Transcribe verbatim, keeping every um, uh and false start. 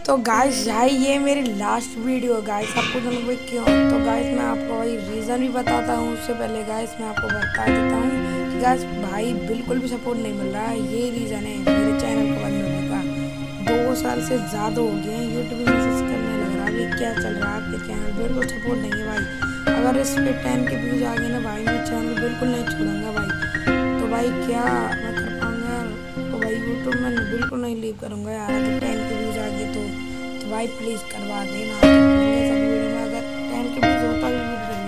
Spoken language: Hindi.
तो गाइस भाई ये मेरी लास्ट वीडियो गाइस, आपको जानना भाई क्यों। तो गाइस मैं आपको भाई रीज़न भी बताता हूँ। उससे पहले गाइस मैं आपको बता देता हूँ कि गाइस भाई बिल्कुल भी सपोर्ट नहीं मिल रहा है। ये रीज़न है मेरे चैनल को बंद होने का। दो साल से ज़्यादा हो गए हैं यूट्यूब में मैसेज करने लग रहा है अभी क्या चल रहा है आपके चैनल, बिल्कुल सपोर्ट नहीं है भाई। अगर इस पर टेन के व्यूज़ आ गए ना भाई, मैं चैनल बिल्कुल नहीं छोड़ूंगा भाई। तो भाई क्या मैं कर पाऊँगा? तो भाई यूट्यूब में बिल्कुल नहीं लीव करूँगा यार। अगर टेन के व्यूज़ आ गए तो तो भाई प्लीज़ करवा देना। तो मिलेंगे सभी वीडियो में, अगर टेन के व्यूज़ होता भी वीडियो